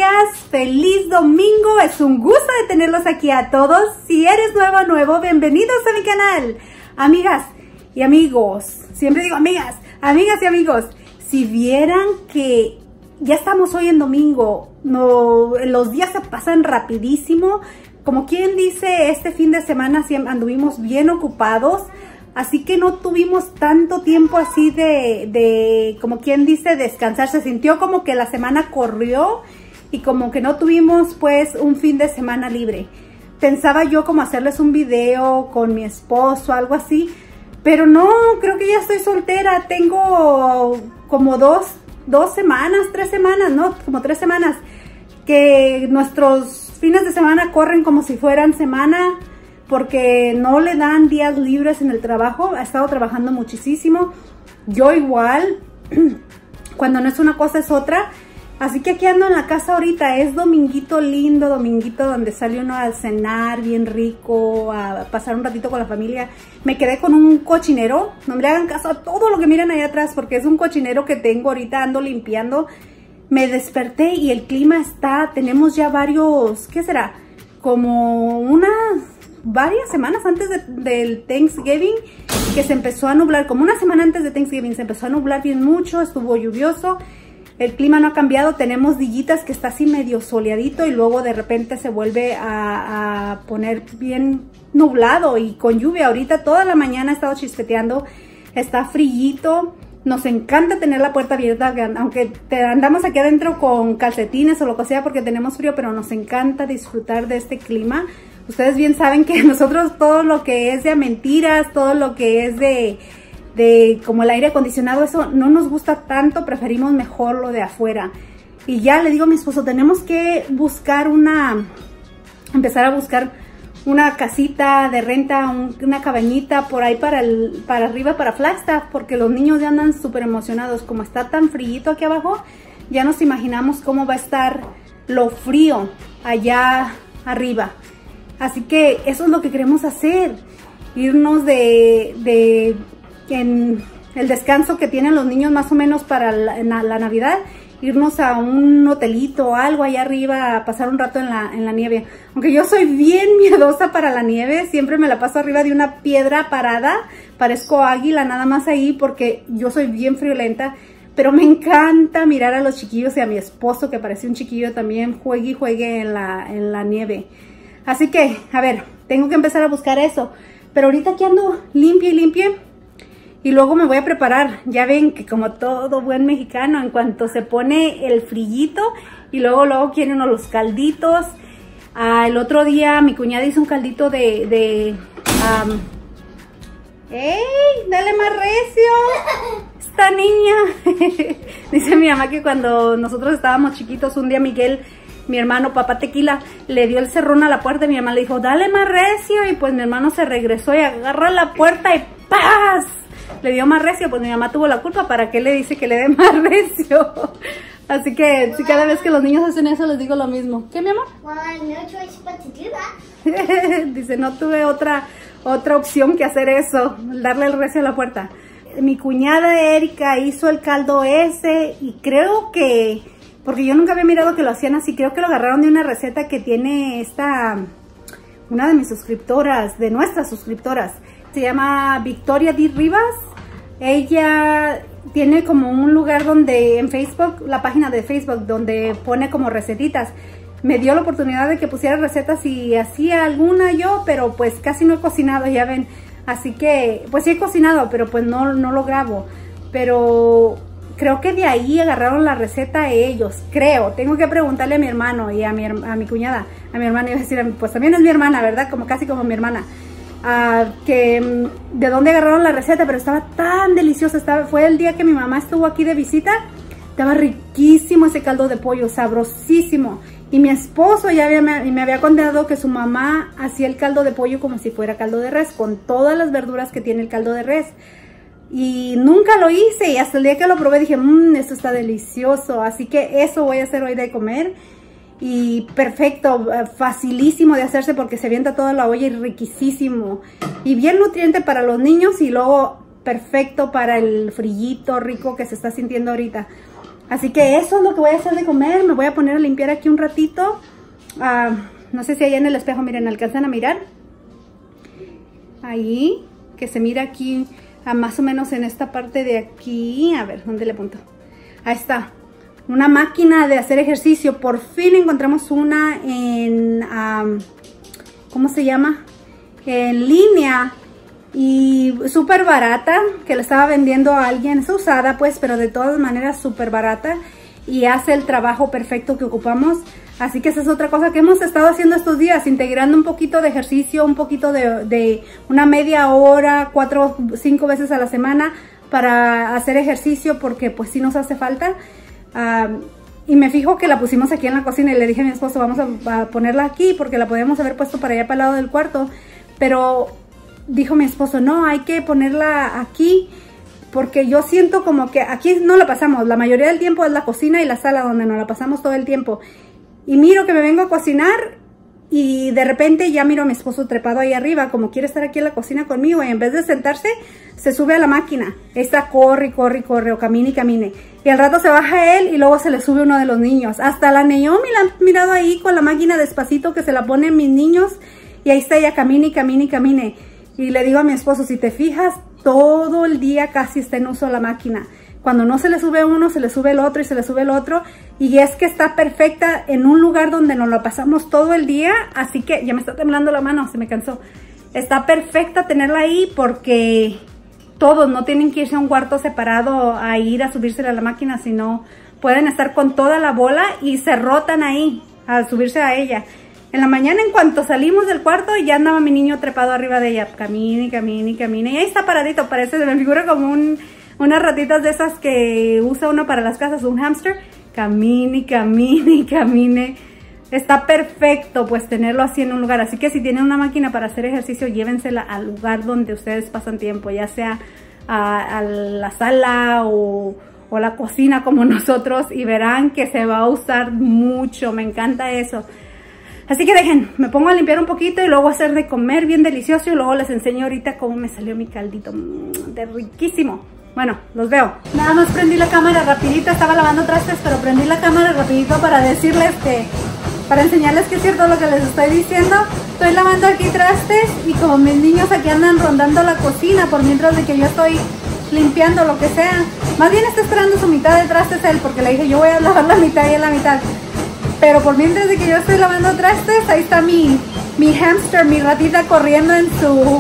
días, feliz domingo, es un gusto de tenerlos aquí a todos. Si eres nuevo, bienvenidos a mi canal. Amigas y amigos, siempre digo amigas y amigos, si vieran que ya estamos hoy en domingo, los días se pasan rapidísimo. Como quien dice, este fin de semana anduvimos bien ocupados. Así que no tuvimos tanto tiempo así como quien dice, descansar. Se sintió como que la semana corrió y como que no tuvimos pues un fin de semana libre. Pensaba yo como hacerles un video con mi esposo, algo así. Pero no, creo que ya estoy soltera. Tengo como dos semanas, 3 semanas, ¿no? Como 3 semanas. Que nuestros fines de semana corren como si fueran semana. Porque no le dan días libres en el trabajo. Ha estado trabajando muchísimo. Yo igual. Cuando no es una cosa es otra. Así que aquí ando en la casa ahorita. Es dominguito lindo, dominguito donde sale uno a cenar bien rico, a pasar un ratito con la familia. Me quedé con un cochinero. No me hagan caso a todo lo que miran ahí atrás porque es un cochinero que tengo ahorita. Ando limpiando. Me desperté y el clima tenemos ya varios, ¿qué será? Como varias semanas antes del Thanksgiving que se empezó a nublar, como una semana antes de Thanksgiving se empezó a nublar bien mucho, estuvo lluvioso, el clima no ha cambiado, tenemos dillitas que está así medio soleadito y luego de repente se vuelve a poner bien nublado y con lluvia. Ahorita toda la mañana ha estado chispeteando, está frillito. Nos encanta tener la puerta abierta, aunque andamos aquí adentro con calcetines o lo que sea porque tenemos frío, pero nos encanta disfrutar de este clima. Ustedes bien saben que nosotros todo lo que es de mentiras, todo lo que es de como el aire acondicionado, eso no nos gusta tanto, preferimos mejor lo de afuera. Y ya le digo a mi esposo, tenemos que buscar empezar a buscar una casita de renta, una cabañita por ahí para arriba, para Flagstaff, porque los niños ya andan súper emocionados. Como está tan frío aquí abajo, ya nos imaginamos cómo va a estar lo frío allá arriba. Así que eso es lo que queremos hacer, irnos en el descanso que tienen los niños más o menos para la Navidad, irnos a un hotelito o algo allá arriba a pasar un rato en la nieve. Aunque yo soy bien miedosa para la nieve, siempre me la paso arriba de una piedra parada, parezco águila nada más ahí porque yo soy bien friolenta, pero me encanta mirar a los chiquillos y a mi esposo que parece un chiquillo también, juegue y juegue en la nieve. Así que, a ver, tengo que empezar a buscar eso. Pero ahorita aquí ando limpie. Y luego me voy a preparar. Ya ven que como todo buen mexicano, en cuanto se pone el frillito y luego quieren uno los calditos. El otro día mi cuñada hizo un caldito ¡Ey! ¡Dale más recio! Esta niña. Dice mi mamá que cuando nosotros estábamos chiquitos, un día Miguel, mi hermano, papá Tequila, le dio el cerrón a la puerta y mi mamá le dijo, dale más recio. Y pues mi hermano se regresó y agarró la puerta y ¡paz! Le dio más recio, pues mi mamá tuvo la culpa. ¿Para qué le dice que le dé más recio? Así que si cada vez que los niños hacen eso les digo lo mismo. ¿Qué, mi amor? Dice, no tuve otra opción que hacer eso, darle el recio a la puerta. Mi cuñada Erika hizo el caldo ese y creo que, porque yo nunca había mirado que lo hacían así, creo que lo agarraron de una receta que tiene una de mis suscriptoras, de nuestras suscriptoras. Se llama Victoria D. Rivas. Ella tiene como un lugar donde en Facebook, la página de Facebook, donde pone como recetitas. Me dio la oportunidad de que pusiera recetas y hacía alguna yo, pero pues casi no he cocinado, ya ven. Así que, pues sí he cocinado, pero pues no lo grabo. Pero creo que de ahí agarraron la receta ellos, creo. Tengo que preguntarle a mi hermano y a mi cuñada. A mi hermano iba a decir, pues también es mi hermana, ¿verdad? Casi como mi hermana. De dónde agarraron la receta, pero estaba tan deliciosa. Fue el día que mi mamá estuvo aquí de visita. Estaba riquísimo ese caldo de pollo, sabrosísimo. Y mi esposo ya me había contado que su mamá hacía el caldo de pollo como si fuera caldo de res, con todas las verduras que tiene el caldo de res. Y nunca lo hice y hasta el día que lo probé dije, esto está delicioso. Así que eso voy a hacer hoy de comer. Y perfecto, facilísimo de hacerse porque se avienta toda la olla y riquísimo. Y bien nutriente para los niños y luego perfecto para el frillito rico que se está sintiendo ahorita. Así que eso es lo que voy a hacer de comer. Me voy a poner a limpiar aquí un ratito. No sé si allá en el espejo, miren, alcanzan a mirar. Ahí, que se mira aquí, más o menos en esta parte de aquí. A ver, ¿dónde le apunto? Ahí está. Una máquina de hacer ejercicio. Por fin encontramos una en, ¿cómo se llama? En línea. Y súper barata, que la estaba vendiendo a alguien. Es usada pues, pero de todas maneras súper barata. Y hace el trabajo perfecto que ocupamos. Así que esa es otra cosa que hemos estado haciendo estos días, integrando un poquito de ejercicio, un poquito de una media hora, 4 o 5 veces a la semana para hacer ejercicio, porque pues sí nos hace falta. Y me fijo que la pusimos aquí en la cocina y le dije a mi esposo, vamos a ponerla aquí porque la podíamos haber puesto para allá para el lado del cuarto. Pero dijo mi esposo, no, hay que ponerla aquí. Porque yo siento como que aquí no la pasamos, la mayoría del tiempo es la cocina y la sala donde nos la pasamos todo el tiempo. Y miro que me vengo a cocinar y de repente ya miro a mi esposo trepado ahí arriba, como quiere estar aquí en la cocina conmigo, y en vez de sentarse, se sube a la máquina. Está corre, corre, corre, o camine y camine. Y al rato se baja él y luego se le sube uno de los niños. Hasta la Naomi la han mirado ahí con la máquina despacito que se la ponen mis niños, y ahí está ella, camine y camine y camine. Y le digo a mi esposo, si te fijas, todo el día casi está en uso la máquina. Cuando no se le sube uno, se le sube el otro y se le sube el otro. Y es que está perfecta en un lugar donde nos lo pasamos todo el día. Así que ya me está temblando la mano, se me cansó. Está perfecta tenerla ahí porque todos no tienen que irse a un cuarto separado a ir a subirse a la máquina, sino pueden estar con toda la bola y se rotan ahí a subirse a ella. En la mañana, en cuanto salimos del cuarto, ya andaba mi niño trepado arriba de ella. Camine, camine, camine. Y ahí está paradito, parece, me figura como unas ratitas de esas que usa uno para las casas, un hámster. Camine, camine, camine. Está perfecto pues tenerlo así en un lugar. Así que si tienen una máquina para hacer ejercicio, llévensela al lugar donde ustedes pasan tiempo, ya sea a la sala o la cocina como nosotros, y verán que se va a usar mucho. Me encanta eso. Así que dejen, me pongo a limpiar un poquito y luego a hacer de comer bien delicioso, y luego les enseño ahorita cómo me salió mi caldito. De riquísimo. Bueno, los veo. Nada más prendí la cámara rapidito, estaba lavando trastes, pero prendí la cámara rapidito para decirles para enseñarles que es cierto lo que les estoy diciendo. Estoy lavando aquí trastes y como mis niños aquí andan rondando la cocina por mientras de que yo estoy limpiando lo que sea. Más bien está esperando su mitad de trastes él, porque le dije yo voy a lavar la mitad y él la mitad. Pero por mientras de que yo estoy lavando trastes, ahí está mi hámster, mi ratita corriendo en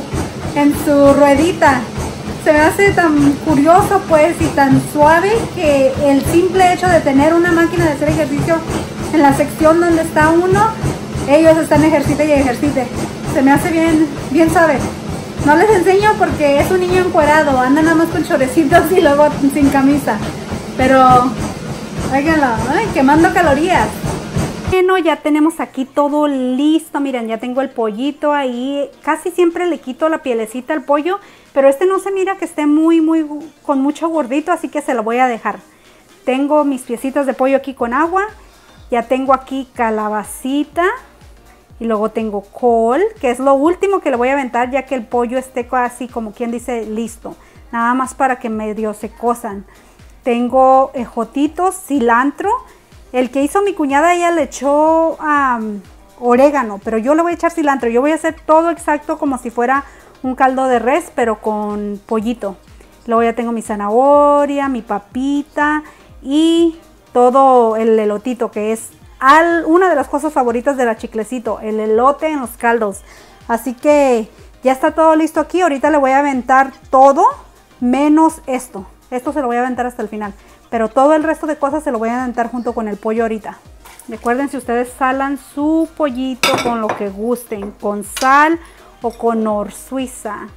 su ruedita. Se me hace tan curioso pues y tan suave que el simple hecho de tener una máquina de hacer ejercicio en la sección donde está uno, ellos están ejercite y ejercite. Se me hace bien suave. No les enseño porque es un niño encuerado, anda nada más con chorecitos y luego sin camisa. Pero, óiganlo, quemando calorías. Bueno, ya tenemos aquí todo listo. Miren, ya tengo el pollito ahí. Casi siempre le quito la pielecita al pollo, pero este no se mira que esté con mucho gordito, así que se lo voy a dejar. Tengo mis piecitos de pollo aquí con agua. Ya tengo aquí calabacita. Y luego tengo col, que es lo último que le voy a aventar, ya que el pollo esté casi, como quien dice, listo. Nada más para que medio se cosan. Tengo ejotitos, cilantro. El que hizo mi cuñada, ella le echó orégano, pero yo le voy a echar cilantro. Yo voy a hacer todo exacto como si fuera un caldo de res, pero con pollito. Luego ya tengo mi zanahoria, mi papita y todo el elotito, que es una de las cosas favoritas de la Chiclecito, el elote en los caldos. Así que ya está todo listo aquí. Ahorita le voy a aventar todo menos esto. Esto se lo voy a aventar hasta el final. Pero todo el resto de cosas se lo voy a aventar junto con el pollo ahorita. Recuerden, si ustedes salan su pollito con lo que gusten, con sal o con nor suiza.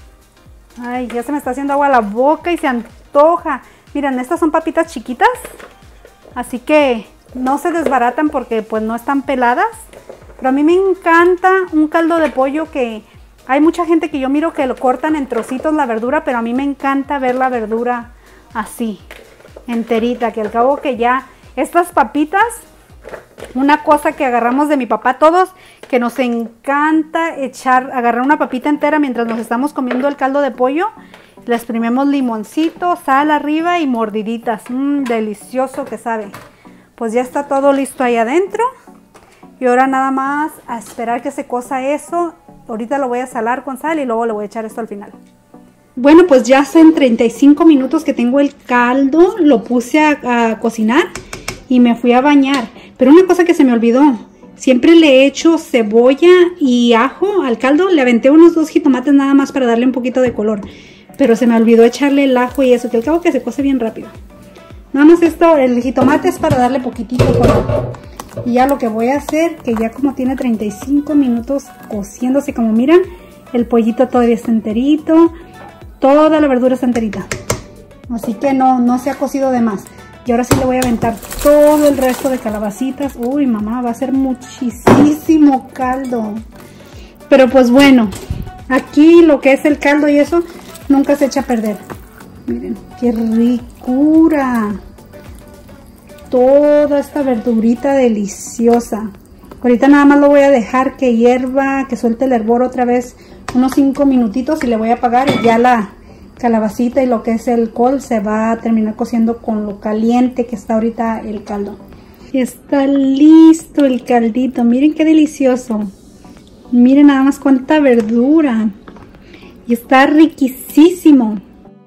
Ay, ya se me está haciendo agua a la boca y se antoja. Miren, estas son papitas chiquitas, así que no se desbaratan porque pues no están peladas. Pero a mí me encanta un caldo de pollo que hay mucha gente que yo miro que lo cortan en trocitos la verdura, pero a mí me encanta ver la verdura así, enterita, que al cabo que ya estas papitas, una cosa que agarramos de mi papá todos, que nos encanta agarrar una papita entera mientras nos estamos comiendo el caldo de pollo, Le exprimimos limoncito, sal arriba y mordiditas. Delicioso que sabe. Pues ya está todo listo ahí adentro. Y ahora nada más a esperar que se cosa eso. Ahorita lo voy a salar con sal y luego le voy a echar esto al final. Bueno, pues ya son 35 minutos que tengo el caldo. Lo puse a cocinar y me fui a bañar. Pero una cosa que se me olvidó. Siempre le echo cebolla y ajo al caldo. Le aventé unos 2 jitomates nada más para darle un poquito de color. Pero se me olvidó echarle el ajo y eso, que al cabo que se cose bien rápido. Nada más esto, el jitomate es para darle poquitito color. Y ya lo que voy a hacer, que ya como tiene 35 minutos cociéndose, como miran, el pollito todavía está enterito. Toda la verdura está enterita. Así que no se ha cocido de más. Y ahora sí le voy a aventar todo el resto de calabacitas. Uy, mamá, va a ser muchísimo caldo. Pero pues bueno, aquí lo que es el caldo y eso nunca se echa a perder. Miren, qué ricura. Toda esta verdurita deliciosa. Ahorita nada más lo voy a dejar que hierva, que suelte el hervor otra vez unos 5 minutitos y le voy a apagar y ya la calabacita y lo que es el col se va a terminar cociendo con lo caliente que está ahorita el caldo. Está listo el caldito. Miren qué delicioso. Miren nada más cuánta verdura. Y está riquísimo.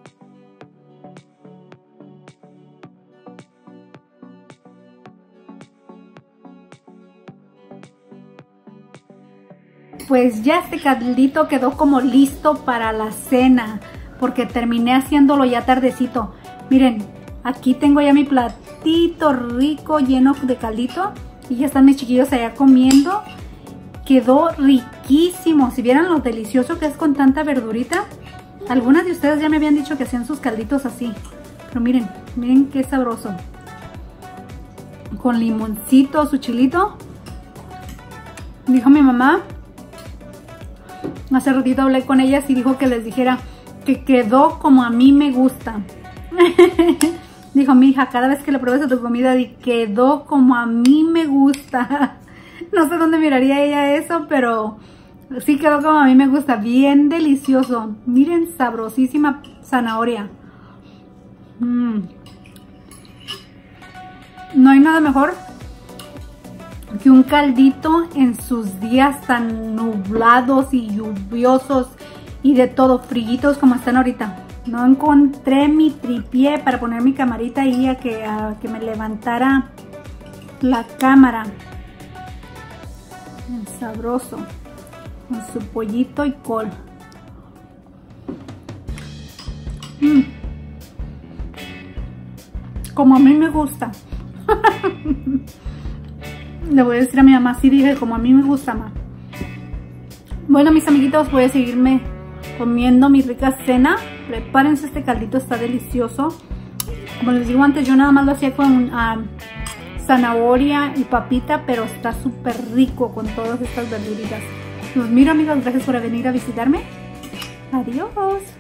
Pues ya este caldito quedó como listo para la cena, porque terminé haciéndolo ya tardecito. Miren, aquí tengo ya mi platito rico lleno de caldito y ya están mis chiquillos allá comiendo. Quedó riquísimo. Si vieran lo delicioso que es con tanta verdurita. Algunas de ustedes ya me habían dicho que hacían sus calditos así, pero miren, miren qué sabroso. Con limoncito, su chilito. Dijo mi mamá, hace ratito hablé con ellas y dijo que les dijera que quedó como a mí me gusta. Dijo, mi hija, cada vez que le pruebes a tu comida, quedó como a mí me gusta. No sé dónde miraría ella eso, pero sí quedó como a mí me gusta. Bien delicioso. Miren, sabrosísima zanahoria. No hay nada mejor que un caldito en sus días tan nublados y lluviosos y de todo, frillitos como están ahorita. No encontré mi tripié para poner mi camarita ahí a que me levantara la cámara. Bien sabroso, con su pollito y col. Como a mí me gusta. Le voy a decir a mi mamá, sí dije, como a mí me gusta, mamá. Bueno, mis amiguitos, voy a seguirme comiendo mi rica cena. Prepárense, este caldito está delicioso. Como les digo antes, yo nada más lo hacía con zanahoria y papita, pero está súper rico con todas estas verduritas. Los miro, amigos, gracias por venir a visitarme. Adiós.